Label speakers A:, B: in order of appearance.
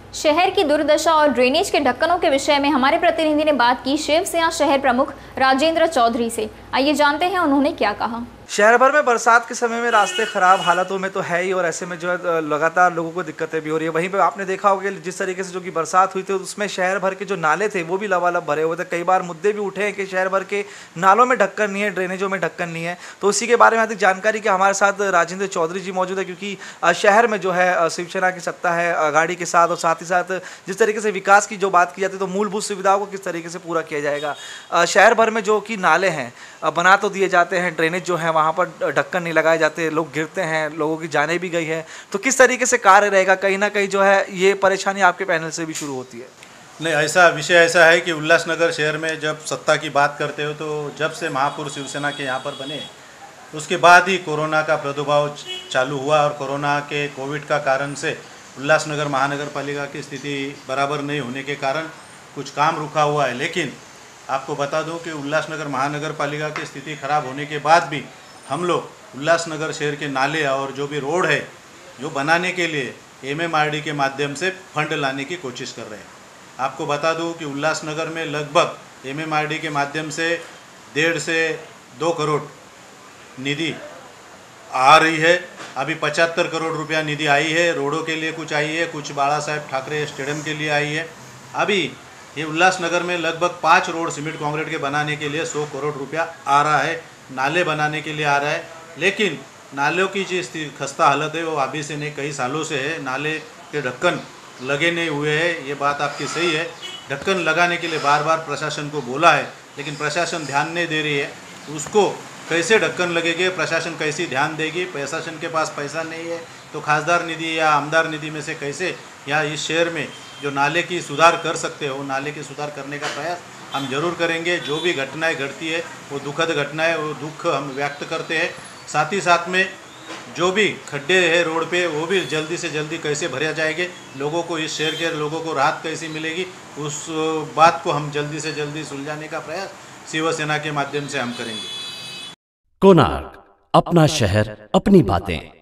A: शहर की दुर्दशा और ड्रेनेज के ढक्कनों के विषय में हमारे प्रतिनिधि ने बात की शिवसेना शहर प्रमुख राजेंद्र चौधरी से। आइए जानते हैं उन्होंने क्या कहा।
B: शहर भर में बरसात के समय में रास्ते खराब हालतों में तो है ही, और ऐसे में जो है लगातार लोगों को दिक्कतें भी हो रही है। वहीं पे आपने देखा होगा कि जिस तरीके से जो कि बरसात हुई थी उसमें शहर भर के जो नाले थे वो भी लबालब भरे हुए थे। कई बार मुद्दे भी उठे हैं कि शहर भर के नालों में ढक्कन नहीं है, ड्रेनेजों में ढक्कन नहीं है। तो उसी के बारे में अधिक जानकारी के हमारे साथ राजेंद्र चौधरी जी मौजूद है, क्योंकि शहर में जो है शिवसेना की सत्ता है अगाड़ी के साथ, और साथ ही साथ जिस तरीके से विकास की जो बात की जाती है तो मूलभूत सुविधाओं को किस तरीके से पूरा किया जाएगा। शहर भर में जो कि नाले हैं बना तो दिए जाते हैं, ड्रेनेज जो है वहाँ पर ढक्कन नहीं लगाए जाते, लोग गिरते हैं, लोगों की जानें भी गई है। तो किस तरीके से कार्य रहेगा, कहीं ना कहीं जो है ये परेशानी आपके पैनल से भी शुरू होती है?
C: नहीं, ऐसा विषय ऐसा है कि उल्लासनगर शहर में जब सत्ता की बात करते हो तो जब से महापुरुष शिवसेना के यहाँ पर बने उसके बाद ही कोरोना का प्रादुर्भाव चालू हुआ, और कोरोना के कोविड का कारण से उल्लासनगर महानगर पालिका की स्थिति बराबर नहीं होने के कारण कुछ काम रुका हुआ है। लेकिन आपको बता दूं कि उल्लासनगर महानगर पालिका की स्थिति खराब होने के बाद भी हम लोग उल्लासनगर शहर के नाले और जो भी रोड है जो बनाने के लिए एमएमआरडी के माध्यम से फंड लाने की कोशिश कर रहे हैं। आपको बता दूं कि उल्लासनगर में लगभग एमएमआरडी के माध्यम से 1.5 से 2 करोड़ निधि आ रही है। अभी 75 करोड़ रुपया निधि आई है, रोडों के लिए कुछ आई है, कुछ बाला साहेब ठाकरे स्टेडियम के लिए आई है। अभी ये उल्लासनगर में लगभग 5 रोड सीमेंट कंक्रीट के बनाने के लिए 100 करोड़ रुपया आ रहा है, नाले बनाने के लिए आ रहा है। लेकिन नालों की जो खस्ता हालत है वो अभी से नहीं, कई सालों से है। नाले के ढक्कन लगे नहीं हुए हैं, ये बात आपकी सही है। ढक्कन लगाने के लिए बार बार प्रशासन को बोला है, लेकिन प्रशासन ध्यान नहीं दे रही है। उसको कैसे ढक्कन लगेंगे, प्रशासन कैसे ध्यान देगी? प्रशासन के पास पैसा नहीं है तो खासदार निधि या आमदार निधि में से कैसे या इस शहर में जो नाले की सुधार कर सकते हो, नाले की सुधार करने का प्रयास हम जरूर करेंगे। जो भी घटनाएं घटती है वो दुखद घटनाएं, वो दुख हम व्यक्त करते हैं। साथ ही साथ में जो भी खड्डे हैं रोड पे वो भी जल्दी से जल्दी कैसे भरे जाएंगे, लोगों को, इस शहर के लोगों को राहत कैसे मिलेगी, उस बात को हम जल्दी से जल्दी सुलझाने का प्रयास शिवसेना के माध्यम से हम करेंगे।
D: कोनार्क, अपना शहर अपनी बातें।